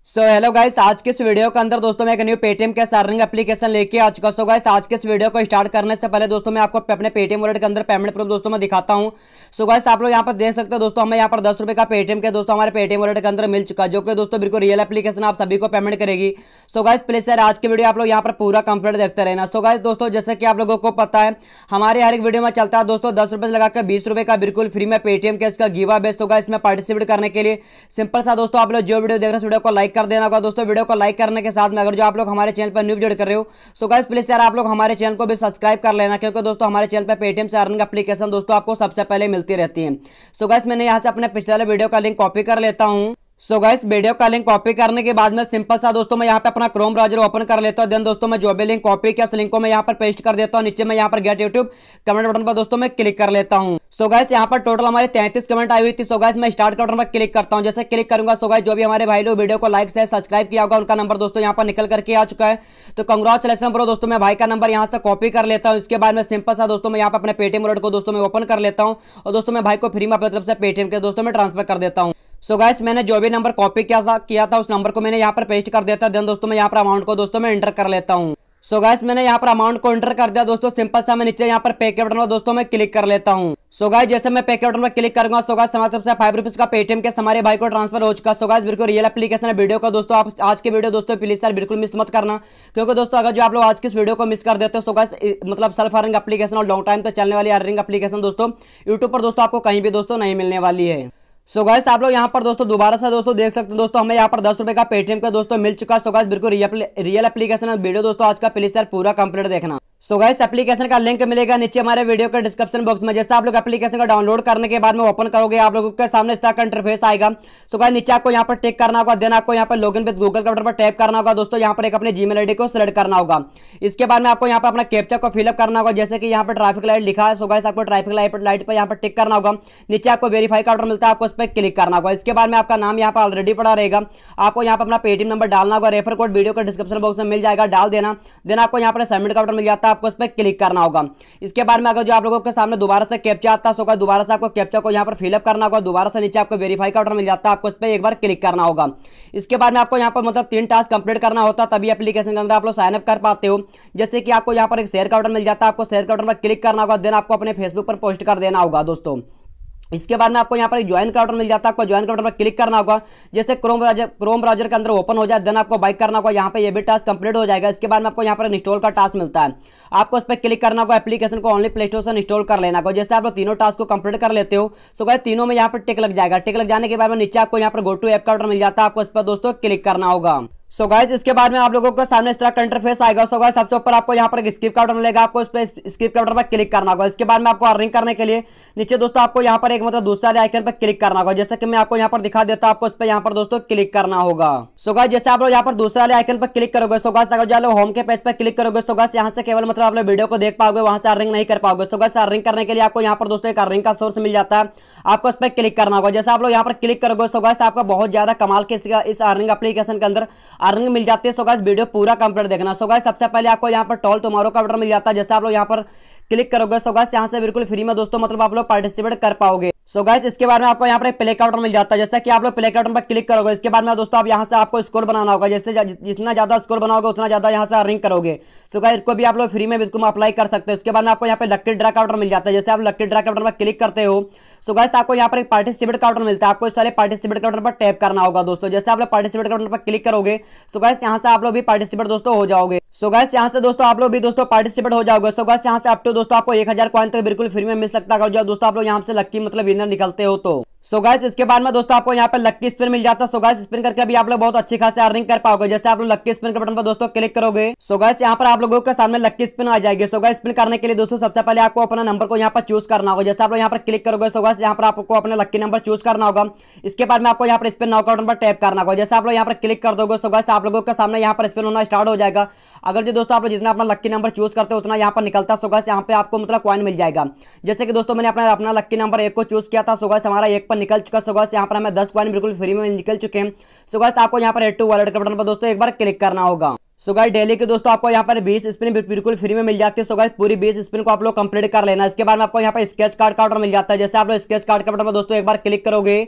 Hello guys, आज के इस वीडियो के अंदर दोस्तों मैं एक new Paytm cash earning application लेके आ चुका। गाइस आज के इस वीडियो को स्टार्ट करने से पहले दोस्तों मैं आपको अपने पेटीएम वॉलेट के अंदर पेमेंट प्रूफ दोस्तों मैं दिखाता हूं। गाइस आप लोग यहां पर देख सकते हैं दोस्तों, हमें यहां पर 10 रुपए का पेटीएम के दोस्तों हमारे पेटीएम वॉलेट के अंदर मिल चुका, जो कि दोस्तों बिल्कुल रियल एप्लीकेशन आप सभी को पेमेंट करेगी। गाइस प्लीज यार आज की वीडियो आप लोग यहाँ पर पूरा कंप्लीट देखते रहना। गाइस दोस्तों जैसे कि आप लोगों को पता है, हमारे हर एक वीडियो में चलता है दोस्तों 10 रुपए से लगाकर 20 रुपए का बिल्कुल फ्री में पेटीएम कैश का गिव अवे। गाइस इसमें पार्टिसिपेट करने के लिए सिंपल सा दोस्तों आप लोग जो वीडियो देख रहे हैं वीडियो को लाइक कर देना होगा। दोस्तों वीडियो को लाइक करने के साथ में अगर जो आप लोग हमारे चैनल पर न्यू विजिट कर रहे हो गाइस प्लीज यार आप लोग हमारे चैनल को भी सब्सक्राइब कर लेना, क्योंकि दोस्तों हमारे चैनल पर पेटीएम से अर्निंग एप्लीकेशन दोस्तों आपको सबसे पहले मिलती रहती है। गाइस मैंने यहाँ से अपने पिछले वीडियो का लिंक कॉपी कर लेता हूँ। गाइस वीडियो का लिंक कॉपी करने के बाद में सिंपल सा दोस्तों मैं यहाँ पे अपना क्रोम ब्राउजर ओपन कर लेता हूँ। देन दोस्तों मैं जो भी लिंक कॉपी किया उस लिंक को मैं यहाँ पर पेस्ट कर देता हूँ। नीचे मैं यहाँ पर गेट यूट्यूब कमेंट बटन पर दोस्तों मैं क्लिक कर लेता हूँ। गाइस यहाँ पर टोटल हमारे 33 कमेंट आई हुई थी। गाइस मैं स्टार्ट बटन पर क्लिक करता हूँ। जैसे क्लिक करूंगा गाइस जो भी हमारे भाई लोग वीडियो को लाइक से सब्सक्राइब किया होगा उनका नंबर दोस्तों यहाँ पर निकल करके आ चुका है। तो कंग्रेचुलेशन ब्रो दोस्तों, मैं भाई का नंबर यहाँ से कॉपी कर लेता हूँ। इसके बाद में सिंपल सा दोस्तों मैं यहाँ पर अपने पेटीएम वॉलेट को दोस्तों मैं ओपन कर लेता हूँ और दोस्तों मैं भाई को फ्री में अपनी तरफ से पेटीएम के दोस्तों में ट्रांसफर कर देता हूँ। गाइस मैंने जो भी नंबर कॉपी किया था उस नंबर को मैंने यहाँ पर पेस्ट कर दिया था। देन दोस्तों मैं यहाँ पर अमाउंट को दोस्तों मैं एंटर कर लेता हूँ। गाइस मैंने यहाँ पर अमाउंट को एंटर कर दिया दोस्तों। सिंपल सा मैं नीचे यहाँ पर पे के बटन पर दोस्तों मैं क्लिक कर लेता हूँ। गाइस जैसे मैं पे के बटन पर क्लिक करूंगा गाइस हमारी तरफ से 5 रुपीज का पेटीएम के हमारे भाई को ट्रांसफर हो चुका। गाइस बिल्कुल रियल एप्लीकेशन है। वीडियो का दोस्तों आप आज के वीडियो दोस्तों प्लीज यार बिल्कुल मिस मत करना, क्योंकि दोस्तों अगर जो आप लोग आज की इस वीडियो को मिस कर देते हो गाइस मतलब सेल्फ अर्निंग एप्लीकेशन और लॉन्ग टाइम तक चलने वाली अर्निंग एप्लीकेशन दोस्तों यूट्यूब पर दोस्तों आपको कहीं भी दोस्तों नहीं मिलने वाली है। गाइस आप लोग यहाँ पर दोस्तों दोबारा से दोस्तों देख सकते हैं दोस्तों हमें यहाँ पर 10 रुपए का पेटीएम का दोस्तों मिल चुका। गाइस बिल्कुल रियल एप्लीकेशन है। वीडियो दोस्तों आज का प्लीज यार पूरा कंप्लीट देखना। गाइस एप्लीकेशन का लिंक मिलेगा नीचे हमारे वीडियो के डिस्क्रिप्शन बॉक्स में। जैसे आप लोग एप्लीकेशन का डाउनलोड करने के बाद में ओपन करोगे आप लोगों के सामने इस तरह का इंटरफेस आएगा। गाइस नीचे आपको यहाँ पर टिक करना होगा। देन आपको यहाँ पर लॉगिन विद गूगल के बटन पर टैप करना होगा दोस्तों। यहाँ पर एक अपने जीमेल आईडी को सिलेक्ट करना होगा। इसके बाद में आपको यहाँ पर अपना कैप्चा को फिलअप करना होगा, जैसे कि यहाँ पर ट्रैफिक लाइट लिखा है। गाइस आपको ट्रैफिक लाइट पर यहाँ पर टिक करना होगा। नीचे आपको वेरीफाई का ऑप्शन मिलता है, आपको उस पर क्लिक करना होगा। इसके बाद में आपका नाम यहाँ पर ऑलरेडी पड़ा रहेगा। आपको यहाँ पर अपना पेटीएम नंबर डालना होगा। रेफर कोड वीडियो के डिस्क्रिप्शन बॉक्स में मिल जाएगा, डाल देना। देन आपको यहाँ पर सबमिट का ऑप्शन मिल जाता है, आपको उस पर क्लिक करना होगा। इसके बाद में अगर जो आप लोगों के सामने दोबारा से कैप्चा आता है दोबारा से आपको कैप्चा को यहाँ पर फिलअप करना होगा। दोबारा से नीचे आपको वेरीफाई का ऑप्शन मिल जाता है, आपको उस पर एक बार क्लिक करना होगा। इसके बाद में आपको यहाँ पर मतलब 3 टास्क कंप्लीट करना होता है, तभी एप्लीकेशन के अंदर आप लोग साइन अप कर पाते हो। जैसे कि आपको यहाँ पर एक शेयर का ऑप्शन मिल जाता है, आपको शेयर का ऑप्शन पर क्लिक करना होगा। देन आपको अपने फेसबुक पर पोस्ट कर देना होगा दोस्तों। इसके बाद में आपको यहाँ पर एक ज्वाइन का ऑप्शन मिल जाता है, आपको ज्वाइन का ऑप्शन पर क्लिक करना होगा। जैसे क्रोम ब्राउजर के अंदर ओपन हो जाए देन आपको बाइक करना होगा। यहाँ पे ये भी टास्क कंप्लीट हो जाएगा। इसके बाद में आपको यहाँ पर इंस्टॉल का टास्क मिलता है, आपको उस पर क्लिक करना होगा। एप्लीकेशन को ओनली प्ले स्टोर से इंस्टॉल कर लेना होगा। जैसे आप लोग तीनों टास्क को कंप्लीट कर लेते हो गाइस तीनों में यहाँ पर टिक लग जाएगा। टिक लग जाने के बाद में नीचे आपको यहाँ पर गो टू ऐप का ऑप्शन मिल जाता है, आपको इस पर दोस्तों क्लिक करना होगा। गाइस इसके बाद में आप लोगों को सामने इस तरह का इंटरफेस आएगा। गाइस सबसे ऊपर आपको यहाँ पर एक स्किप का ऑप्शन मिलेगा, आपको इस पर स्किप का ऑप्शन पर क्लिक करना होगा। इसके बाद में आपको अर्निंग करने के लिए नीचे दोस्तों आपको यहाँ पर एक मतलब दूसरा आइकन पर क्लिक करना होगा। जैसे कि मैं आपको यहाँ पर दिखा देता हूँ, आपको इस पर यहाँ पर दोस्तों क्लिक करना होगा। गाइस जैसे आप लोग यहाँ पर दूसरा आइकन पर क्लिक करोगे गाइस अगर जो होम के पेज पर क्लिक करोगे गाइस यहाँ से केवल मतलब आप लोग वीडियो को देख पाओगे, वहां से अर्निंग नहीं कर पाओगे। गाइस अर्निंग करने के लिए आपको यहाँ पर दोस्तों एक अर्निंग का सोर्स मिल जाता है, आपको इस पर क्लिक करना होगा। जैसे आप लोग यहाँ पर क्लिक करोगे गाइस आपका बहुत ज्यादा कमाल के इस अर्निंग एप्लीकेशन के अंदर अर्निंग मिल जाती है। गाइस वीडियो पूरा कंप्लीट देखना। गाइस सबसे पहले आपको यहाँ पर टॉल टुमारो का ऑर्डर मिल जाता है। जैसे आप लोग यहाँ पर क्लिक करोगे गाइस यहाँ से बिल्कुल फ्री में दोस्तों मतलब आप लोग पार्टिसिपेट कर पाओगे। गाइस इसके बाद में आपको यहाँ पर प्ले का ऑप्शन मिल जाता है। जैसे कि आप लोग प्ले का ऑप्शन पर क्लिक करोगे इसके बाद में दोस्तों आप यहाँ से आपको स्कोर बनाना होगा। जैसे जितना ज्यादा स्कोर बनाओगे उतना ज्यादा यहाँ से अर्निंग करोगे। गाइस इसको भी आप लोग फ्री में बिल्कुल अप्लाई कर सकते हो। उसके बाद में आपको यहाँ पे लकी ड्रा का ऑप्शन मिल जाता है। जैसे आप लकी ड्रा का ऑप्शन पर क्लिक करते हो गाइस आपको यहाँ पर एक पार्टिसिपेट का ऑप्शन मिलता है, आपको इस सारे पार्टिसिपेट का ऑप्शन पर टैप करना होगा दोस्तों। जैसे आप लोग पार्टिसिपेट का ऑप्शन पर क्लिक करोगे गाइस यहाँ से आप लोग भी पार्टिसिपेट दोस्तों हो जाओगे। गाइस यहाँ से दोस्तों आप लोग भी दोस्तों पार्टिसिपेट हो जाओगे। गाइस यहाँ से अप टू दोस्तों आपको 1000 कॉइन तक बिल्कुल फ्री में मिल सकता है, जो दोस्तों आप लोग यहाँ से लक्की मतलब विनर निकलते हो तो। गाइस इसके बाद में दोस्तों आपको यहाँ पर लक्की स्पिन मिल जाता है। गाइस स्पिन करके भी आप लोग बहुत अच्छी खासी अर्निंग कर पाओगे। जैसे आप लोग लक्की स्पिन के बटन पर दोस्तों क्लिक करोगे गाइस यहाँ पर आप लोगों के सामने लक्की स्पिन आ जाएगी। गाइस स्पिन करने के लिए दोस्तों सबसे पहले आपको अपना नंबर को यहाँ पर चूज करना होगा। जैसे आप लोग यहाँ पर क्लिक करोगे गाइस यहाँ पर आपको अपना लक्की नंबर चूज करना होगा। इसके बाद में आपको यहाँ पर स्पिन नाउ का बटन पर टैप करना होगा। जैसे आप लोग यहाँ पर क्लिक कर दोगे गाइस आप लोगों के सामने यहाँ पर स्पिन होना स्टार्ट हो जाएगा। अगर जो दोस्तों आप लोग जितना अपना लक्की नंबर चूज करते हो उतना यहाँ पर निकलता है। गाइस यहाँ पे आपको मतलब कॉइन मिल जाएगा। जैसे कि दोस्तों मैंने अपना लक्की नंबर 1 को चूज किया था। गाइस हमारा 1 पर निकल चुका। गाइस यहाँ पर हमें 10 कॉइन बिल्कुल फ्री में निकल चुके हैं। गाइस आपको यहाँ पर ऐड टू वॉलेट के बटन पर दोस्तों एक बार क्लिक करना होगा। गाइस डेली के दोस्तों आपको यहाँ पर 20 स्पिन बिल्कुल फ्री में मिल जाती है। गाइस पूरी 20 स्पिन को आप लोग कंप्लीट कर लेना। इसके बाद में आपको यहाँ पर स्केच कार्ड का ऑर्डर मिल जाता है। जैसे आप लोग स्केच कार्ड के बटन पर दोस्तों एक बार क्लिक करोगे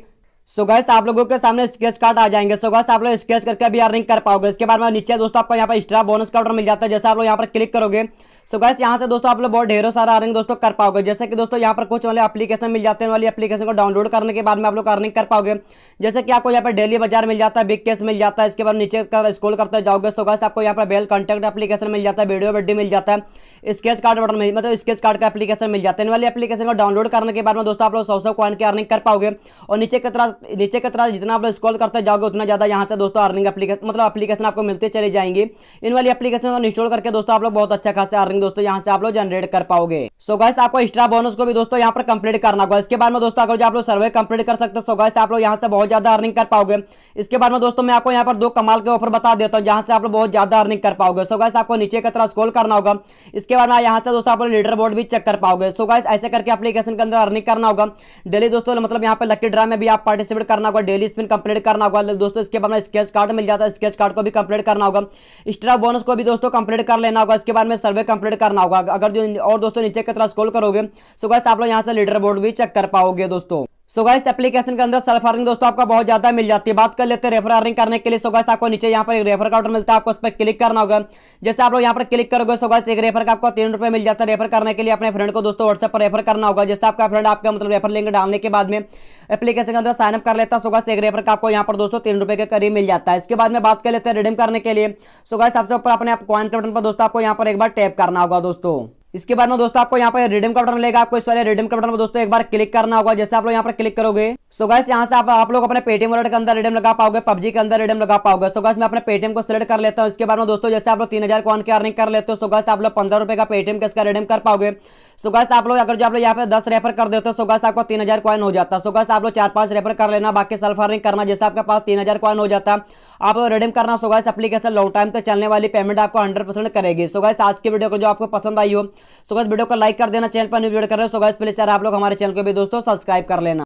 सो गाइस आप लोगों के सामने स्केच कार्ड आ जाएंगे। सो गाइस आप लोग स्केच करके भी अर्निंग कर पाओगे। इसके बाद में नीचे दोस्तों आपको यहाँ पर एक्स्ट्रा बोनस का ऑर्डर मिल जाता है। जैसे आप लोग यहाँ पर क्लिक करोगे सो गाइस यहाँ से दोस्तों आप लोग बहुत ढेरों सारा अर्निंग दोस्तों कर पाओगे। जैसे कि दोस्तों यहाँ पर कुछ वाले एप्लीकेशन मिल जाते हैं, वाली एप्लीकेशन को डाउनलोड करने के बाद में आप लोग अर्निंग कर पाओगे। जैसे कि आपको यहाँ पर डेली बाजार मिल जाता है, बिग कैश मिल जाता है। इसके बाद नीचे स्क्रॉल करते जाओगे सो गाइस आपको यहाँ पर बेल कॉन्टैक्ट एप्लीकेशन मिल जाता है, वीडियो वेडी मिल जाता है, स्केच कार्ड बटन में मतलब स्केच कार्ड का एप्लीकेशन मिल जाता है। इन वाली एप्लीकेशन को डाउनलोड करने के बाद में दोस्तों आप लोग 100 कॉइन की अर्निंग कर पाओगे। और नीचे की तरह जितना आप लोग स्क्रॉल करते जाओगे उतना ज्यादा यहाँ से दोस्तों अर्निंग एप्लीकेशन आपको मिलते चली जाएंगी। इन वाली एप्लीकेशन को इंस्टॉल करके दोस्तों आप लोग बहुत अच्छा खासा अर्निंग दोस्तों यहाँ से आप लोग जनरेट कर पाओगे। सो गाइस आपको एक्स्ट्रा बोनस को भी दोस्तों यहाँ पर कंप्लीट करना होगा। इसके बाद में दोस्तों अगर जो आप लोग सर्वे कंप्लीट कर सकते हो सो गाइस आप लोग यहाँ से बहुत ज्यादा अर्निंग कर पाओगे। इसके बाद में दोस्तों मैं आपको यहाँ पर 2 कमाल के ऑफर बता देता हूँ जहाँ से आप लोग बहुत ज्यादा अर्निंग कर पाओगे। सो गाइस आपको नीचे की तरह स्क्रॉल करना होगा। इसके बाद में यहाँ से दोस्तों आप लोग लीडर बोर्ड भी चेक कर पाओगे। सो गाइस ऐसे करके एप्लीकेशन के अंदर अर्निंग करना होगा डेली दोस्तों, मतलब यहाँ पे लकी ड्रा में भी आप पार्टिसिपेट करना होगा, डेली स्पिन कंप्लीट करना होगा दोस्तों। इसके बाद में स्केच कार्ड मिल जाता है, स्केच कार्ड को भी कंप्लीट करना होगा, एक्स्ट्रा बोनस को भी दोस्तों कंप्लीट कर लेना होगा। इसके बाद में सर्वे कंप्लीट करना होगा। अगर जो और दोस्तों नीचे की तरह स्क्रॉल करोगे सो गाइस आप लोग यहाँ से लीडर बोर्ड भी चेक कर पाओगे दोस्तों। सो गाइस एप्लीकेशन के अंदर सेल्फ अर्निंग दोस्तों आपका बहुत ज्यादा मिल जाती है। बात कर लेते हैं रेफर अर्निंग करने के लिए। सो गाइस आपको नीचे यहाँ पर एक रेफर का ऑर्डर मिलता है, आपको उस पर क्लिक करना होगा। जैसे आप लोग यहाँ पर क्लिक करोगे सो गाइस एक रेफर का आपको 3 रुपए मिल जाता है। रेफर करने के लिए अपने फ्रेंड को दोस्तों व्हाट्सएप पर रेफर करना होगा। जैसे आपका फ्रेंड आपका मतलब रेफर लिंक डालने के बाद में एप्लीकेशन के अंदर साइन अप कर लेता है सो गाइस एक रेफर का आपको यहाँ पर दोस्तों 3 रुपए के करीब मिल जाता है। इसके बाद में बात कर लेते हैं रिडीम करने के लिए। सो गाइस सबसे ऊपर अपने कॉइन के बटन पर दोस्तों आपको यहाँ पर एक बार टैप करना होगा दोस्तों। इसके बाद में दोस्तों आपको यहाँ पर रिडीम का बटन मिलेगा, आपको इस वाले रिडीम का बटन पर दोस्तों एक बार क्लिक करना होगा। जैसे आप लोग यहाँ पर क्लिक करोगे सो गाइस यहाँ से आप लोग अपने पेटीएम वॉलेट के अंदर रिडीम लगा पाओगे, पबजी के अंदर रिडीम लगा पाओगे। सो गाइस मैं अपने पेटीएम को सिलेक्ट कर लेता हूँ। इसके बाद में दोस्तों जैसे आप लोग 3000 कॉइन की अर्निंग कर लेते हो सो गाइस आप लोग 15 रुपए का पेटीएम कैश का रिडीम कर पाओगे। सो गाइस आप लोग अगर जो आप लोग यहाँ पे 10 रेफर कर देते हो सो गाइस आपको 3000 कॉइन हो जाता है। सो गाइस आप लोग 4-5 रेफर कर लेना, बाकी सेल्फ अर्निंग करना। जैसे आपके पास 3000 कॉइन हो जाता है आप रिडीम करना। So guys application long time तक चलने वाली पेमेंट आपको 100% करेगी। सो गाइस आज की वीडियो को जो आपको पसंद आई हो सो गाइस वीडियो को लाइक कर देना, चैनल पर न्यू वीडियो कर रहे हो सो गाइस प्लीज यार आप लोग हमारे चैनल को भी दोस्तों सब्सक्राइब कर लेना।